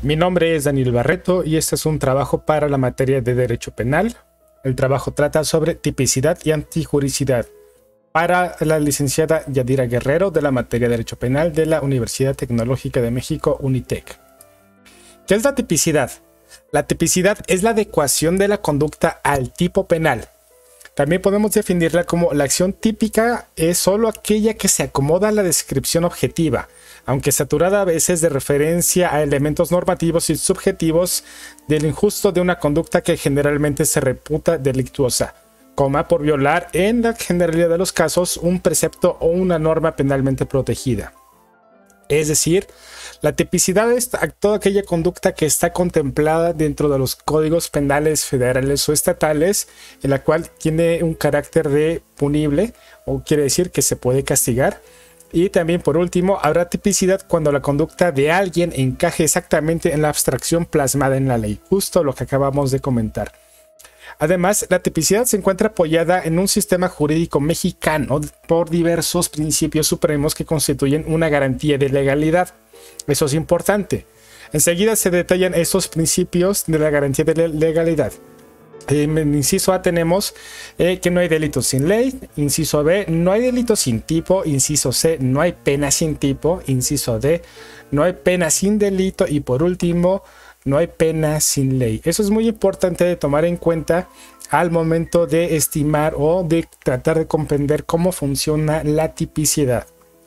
Mi nombre es Daniel Barreto y este es un trabajo para la materia de Derecho Penal. El trabajo trata sobre tipicidad y antijuricidad para la licenciada Yadira Guerrero de la materia de Derecho Penal de la Universidad Tecnológica de México, UNITEC. ¿Qué es la tipicidad? La tipicidad es la adecuación de la conducta al tipo penal. También podemos definirla como la acción típica es solo aquella que se acomoda a la descripción objetiva, aunque saturada a veces de referencia a elementos normativos y subjetivos del injusto de una conducta que generalmente se reputa delictuosa, por violar en la generalidad de los casos un precepto o una norma penalmente protegida. Es decir, la tipicidad es toda aquella conducta que está contemplada dentro de los códigos penales federales o estatales, en la cual tiene un carácter de punible, o quiere decir que se puede castigar. Y también, por último, habrá tipicidad cuando la conducta de alguien encaje exactamente en la abstracción plasmada en la ley, justo lo que acabamos de comentar. Además, la tipicidad se encuentra apoyada en un sistema jurídico mexicano por diversos principios supremos que constituyen una garantía de legalidad. Eso es importante. Enseguida se detallan esos principios de la garantía de legalidad. En inciso A tenemos que no hay delito sin ley. Inciso B, no hay delito sin tipo. Inciso C, no hay pena sin tipo. Inciso D, no hay pena sin delito. Y por último, no hay pena sin ley. Eso es muy importante de tomar en cuenta al momento de estimar o de tratar de comprender cómo funciona la tipicidad.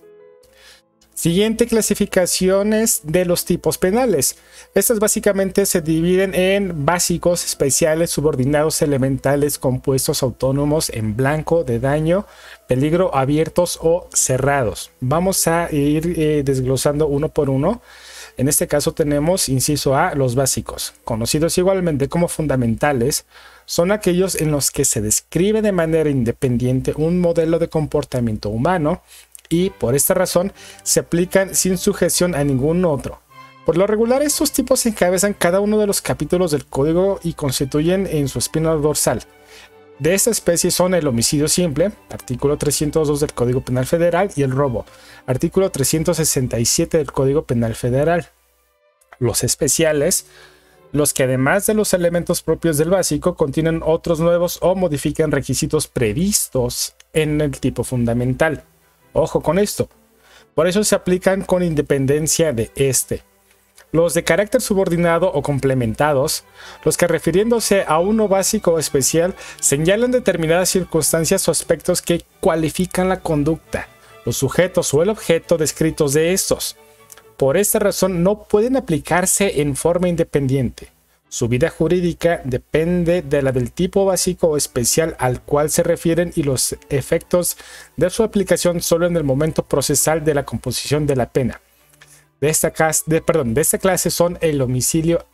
Siguiente, clasificaciones de los tipos penales. Estas básicamente se dividen en básicos, especiales, subordinados, elementales, compuestos, autónomos, en blanco, de daño, peligro, abiertos o cerrados. Vamos a ir desglosando uno por uno. En este caso tenemos, inciso A, los básicos, conocidos igualmente como fundamentales. Son aquellos en los que se describe de manera independiente un modelo de comportamiento humano y por esta razón se aplican sin sujeción a ningún otro. Por lo regular, estos tipos encabezan cada uno de los capítulos del código y constituyen en su espina dorsal. De esta especie son el homicidio simple, artículo 302 del Código Penal Federal, y el robo, artículo 367 del Código Penal Federal. Los especiales, los que además de los elementos propios del básico contienen otros nuevos o modifican requisitos previstos en el tipo fundamental. Ojo con esto, por eso se aplican con independencia de este. Los de carácter subordinado o complementados, los que refiriéndose a uno básico o especial señalan determinadas circunstancias o aspectos que cualifican la conducta, los sujetos o el objeto descritos de estos. Por esta razón no pueden aplicarse en forma independiente. Su vida jurídica depende de la del tipo básico o especial al cual se refieren y los efectos de su aplicación solo en el momento procesal de la composición de la pena. De esta clase son el homicidio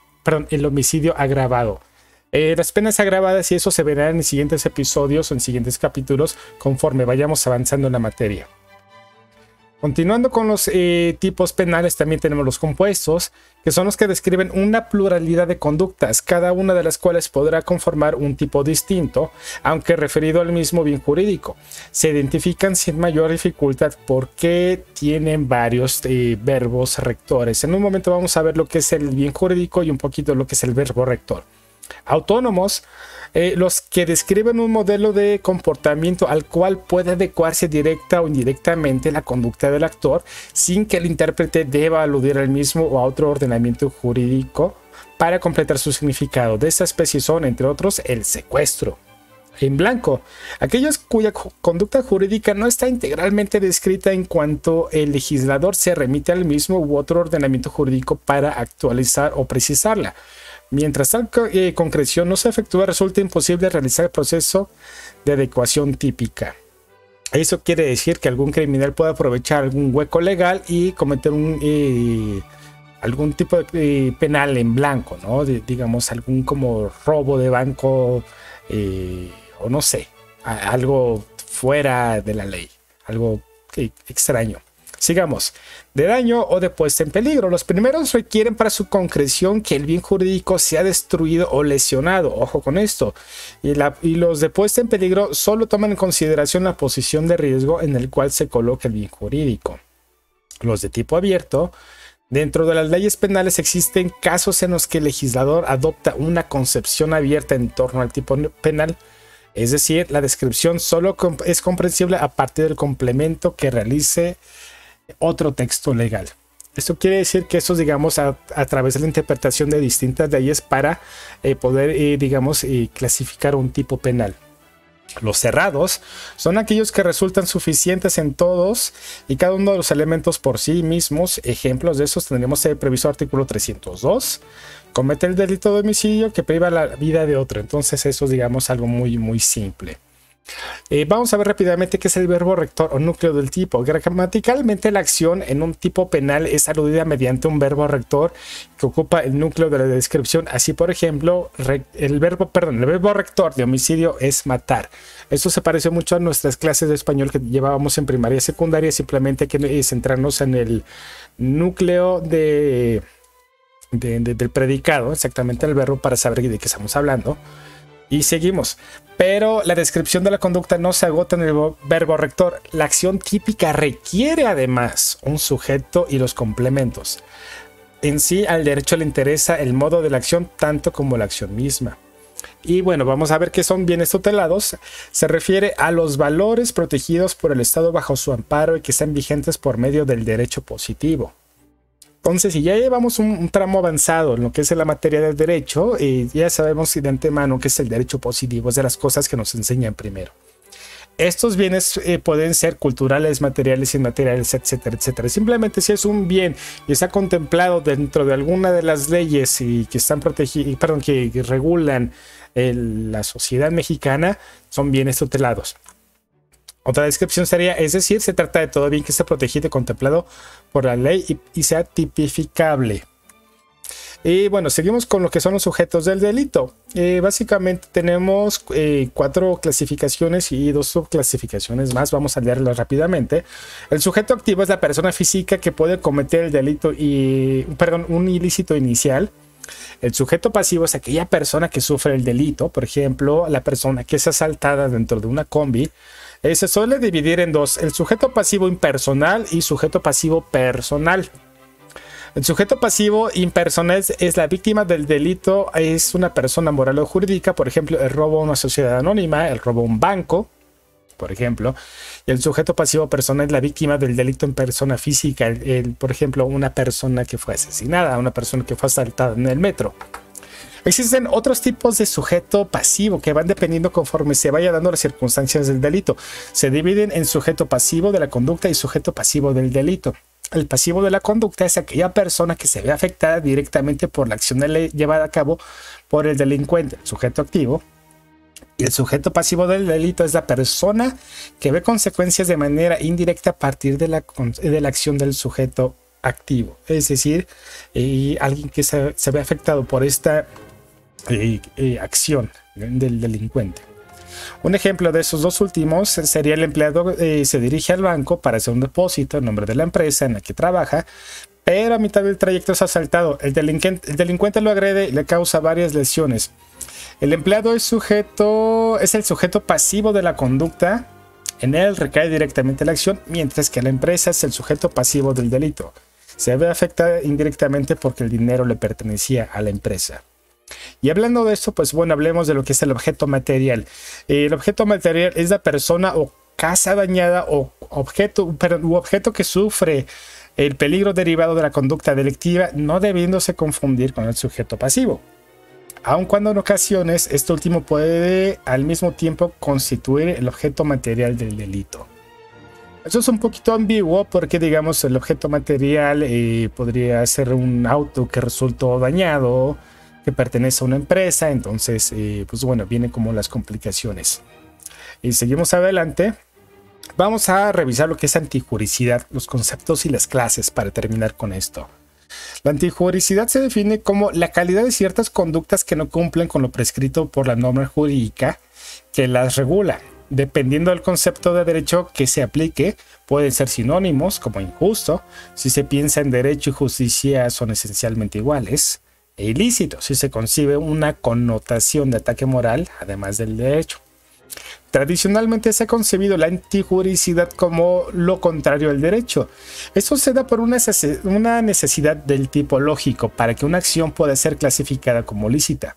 agravado. Las penas agravadas y eso se verán en siguientes episodios o en siguientes capítulos conforme vayamos avanzando en la materia. Continuando con los tipos penales, también tenemos los compuestos, que son los que describen una pluralidad de conductas, cada una de las cuales podrá conformar un tipo distinto, aunque referido al mismo bien jurídico. Se identifican sin mayor dificultad porque tienen varios verbos rectores. En un momento vamos a ver lo que es el bien jurídico y un poquito lo que es el verbo rector. Autónomos, los que describen un modelo de comportamiento al cual puede adecuarse directa o indirectamente la conducta del actor sin que el intérprete deba aludir al mismo o a otro ordenamiento jurídico para completar su significado. De esta especie son, entre otros, el secuestro. En blanco, aquellos cuya conducta jurídica no está integralmente descrita en cuanto el legislador se remite al mismo u otro ordenamiento jurídico para actualizar o precisarla. Mientras tal concreción no se efectúa, resulta imposible realizar el proceso de adecuación típica. Eso quiere decir que algún criminal puede aprovechar algún hueco legal y cometer algún tipo de penal en blanco, ¿no? Digamos, algún como robo de banco o no sé, algo fuera de la ley, algo extraño. Sigamos. De daño o de puesta en peligro. Los primeros requieren para su concreción que el bien jurídico sea destruido o lesionado. Ojo con esto. Y los de puesta en peligro solo toman en consideración la posición de riesgo en el cual se coloca el bien jurídico. Los de tipo abierto Dentro de las leyes penales existen casos en los que el legislador adopta una concepción abierta en torno al tipo penal, es decir, la descripción solo es comprensible a partir del complemento que realice otro texto legal. Esto quiere decir que eso, digamos, a través de la interpretación de distintas leyes para poder, digamos, clasificar un tipo penal. Los cerrados son aquellos que resultan suficientes en todos y cada uno de los elementos por sí mismos. Ejemplos de esos tendremos previsto artículo 302. Comete el delito de homicidio que priva la vida de otro. Entonces eso es, digamos, algo muy simple. Vamos a ver rápidamente qué es el verbo rector o núcleo del tipo. Gramaticalmente la acción en un tipo penal es aludida mediante un verbo rector que ocupa el núcleo de la descripción. Así, por ejemplo, el verbo rector de homicidio es matar. Esto se parece mucho a nuestras clases de español que llevábamos en primaria y secundaria. Simplemente hay que centrarnos en el núcleo del predicado, exactamente el verbo, para saber de qué estamos hablando. Y seguimos. Pero la descripción de la conducta no se agota en el verbo rector. La acción típica requiere además un sujeto y los complementos. En sí, al derecho le interesa el modo de la acción tanto como la acción misma. Y bueno, vamos a ver qué son bienes tutelados. Se refiere a los valores protegidos por el Estado bajo su amparo y que están vigentes por medio del derecho positivo. Entonces, si ya llevamos un tramo avanzado en lo que es la materia del derecho, ya sabemos de antemano qué es el derecho positivo, es de las cosas que nos enseñan primero. Estos bienes pueden ser culturales, materiales, inmateriales, etcétera, etcétera. Simplemente si es un bien y está contemplado dentro de alguna de las leyes y que están protegidos, perdón, que regulan la sociedad mexicana, son bienes tutelados. Otra descripción sería, es decir, se trata de todo bien que esté protegido y contemplado por la ley y sea tipificable. Y bueno, seguimos con lo que son los sujetos del delito. Básicamente tenemos 4 clasificaciones y 2 subclasificaciones más. Vamos a leerlas rápidamente. El sujeto activo es la persona física que puede cometer el delito un ilícito inicial. El sujeto pasivo es aquella persona que sufre el delito. Por ejemplo, la persona que es asaltada dentro de una combi. Se suele dividir en dos: el sujeto pasivo impersonal y sujeto pasivo personal. El sujeto pasivo impersonal es la víctima del delito, es una persona moral o jurídica, por ejemplo, el robo a una sociedad anónima, el robo a un banco, por ejemplo. Y el sujeto pasivo personal es la víctima del delito en persona física, por ejemplo, una persona que fue asesinada, una persona que fue asaltada en el metro. Existen otros tipos de sujeto pasivo que van dependiendo conforme se vaya dando las circunstancias del delito. Se dividen en sujeto pasivo de la conducta y sujeto pasivo del delito. El pasivo de la conducta es aquella persona que se ve afectada directamente por la acción llevada a cabo por el delincuente, el sujeto activo. Y el sujeto pasivo del delito es la persona que ve consecuencias de manera indirecta a partir de la acción del sujeto activo. Es decir, alguien que se ve afectado por esta acción del delincuente. Un ejemplo de esos dos últimos sería el empleado se dirige al banco para hacer un depósito en nombre de la empresa en la que trabaja, pero a mitad del trayecto es asaltado. El delincuente lo agrede y le causa varias lesiones. El empleado es el sujeto pasivo de la conducta. En él recae directamente la acción, mientras que la empresa es el sujeto pasivo del delito. Se ve afectada indirectamente porque el dinero le pertenecía a la empresa. Y hablando de esto, pues bueno, hablemos de lo que es el objeto material. El objeto material es la persona o casa dañada o objeto que sufre el peligro derivado de la conducta delictiva, no debiéndose confundir con el sujeto pasivo. Aun cuando en ocasiones este último puede al mismo tiempo constituir el objeto material del delito. Eso es un poquito ambiguo porque, digamos, el objeto material podría ser un auto que resultó dañado, que pertenece a una empresa. Entonces, pues bueno, vienen como las complicaciones. Y seguimos adelante. Vamos a revisar lo que es antijuricidad, los conceptos y las clases para terminar con esto. La antijuricidad se define como la calidad de ciertas conductas que no cumplen con lo prescrito por la norma jurídica que las regula. Dependiendo del concepto de derecho que se aplique, pueden ser sinónimos como injusto, si se piensa en derecho y justicia son esencialmente iguales, e ilícito, si se concibe una connotación de ataque moral, además del derecho. Tradicionalmente se ha concebido la antijuricidad como lo contrario al derecho. Esto se da por una necesidad del tipo lógico para que una acción pueda ser clasificada como lícita,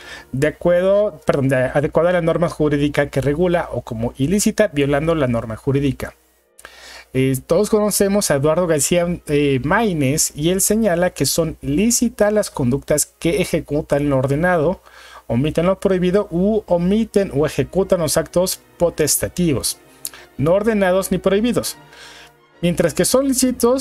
adecuada a la norma jurídica que regula, o como ilícita, violando la norma jurídica. Todos conocemos a Eduardo García Maínez, y él señala que son lícitas las conductas que ejecutan lo ordenado, omiten lo prohibido u omiten o ejecutan los actos potestativos, no ordenados ni prohibidos. Mientras que son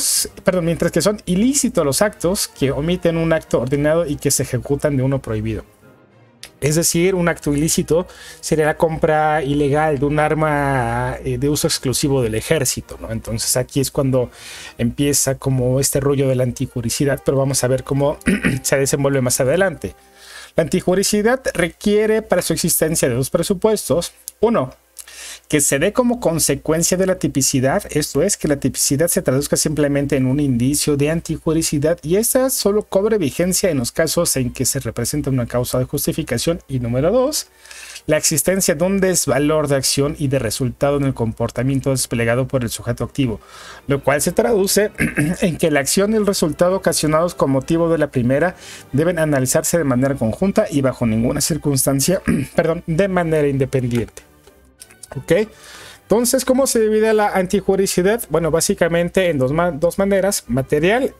ilícitos los actos que omiten un acto ordenado y que se ejecutan de uno prohibido. Es decir, un acto ilícito sería la compra ilegal de un arma de uso exclusivo del ejército, ¿no? Entonces aquí es cuando empieza como este rollo de la antijuricidad, pero vamos a ver cómo se desenvuelve más adelante. La antijuricidad requiere para su existencia de dos presupuestos. Uno, que se dé como consecuencia de la tipicidad, esto es, que la tipicidad se traduzca simplemente en un indicio de antijuricidad, y esta solo cobre vigencia en los casos en que se representa una causa de justificación. Y número dos, la existencia de un desvalor de acción y de resultado en el comportamiento desplegado por el sujeto activo, lo cual se traduce en que la acción y el resultado ocasionados con motivo de la primera deben analizarse de manera conjunta y bajo ninguna circunstancia, de manera independiente. ¿Ok? Entonces, ¿cómo se divide la antijuricidad? Bueno, básicamente en dos maneras, material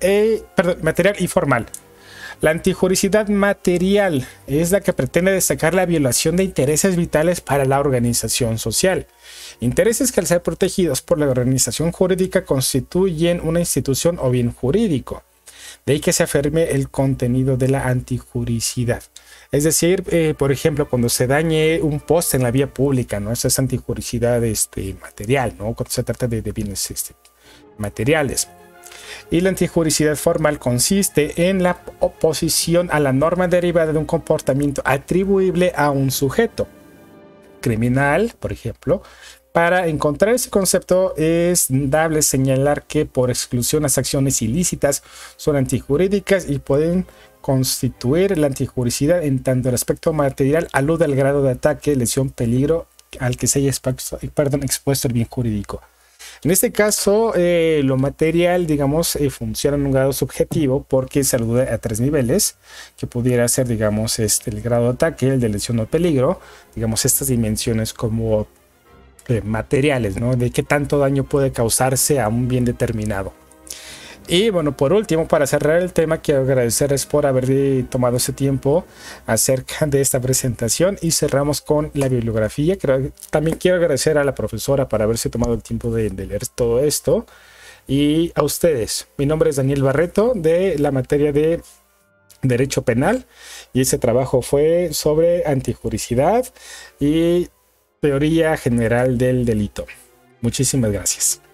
y formal. La antijuricidad material es la que pretende destacar la violación de intereses vitales para la organización social. Intereses que, al ser protegidos por la organización jurídica, constituyen una institución o bien jurídico. De ahí que se afirme el contenido de la antijuricidad. Es decir, por ejemplo, cuando se dañe un poste en la vía pública, ¿no? Eso es antijuricidad material, ¿no? Cuando se trata de bienes materiales. Y la antijuricidad formal consiste en la oposición a la norma derivada de un comportamiento atribuible a un sujeto criminal, por ejemplo. Para encontrar ese concepto es dable señalar que por exclusión las acciones ilícitas son antijurídicas y pueden constituir la antijuricidad en tanto el aspecto material alude al grado de ataque, lesión, peligro al que se haya expuesto el bien jurídico. En este caso, lo material, digamos, funciona en un grado subjetivo porque se alude a tres niveles, que pudiera ser, digamos, el grado de ataque, el de lesión o peligro, digamos, estas dimensiones como materiales, ¿no? De qué tanto daño puede causarse a un bien determinado. Y bueno, por último, para cerrar el tema, quiero agradecerles por haber tomado ese tiempo acerca de esta presentación, y cerramos con la bibliografía. También quiero agradecer a la profesora por haberse tomado el tiempo de leer todo esto, y a ustedes. Mi nombre es Daniel Barreto, de la materia de Derecho Penal, y ese trabajo fue sobre antijuricidad y teoría general del delito. Muchísimas gracias.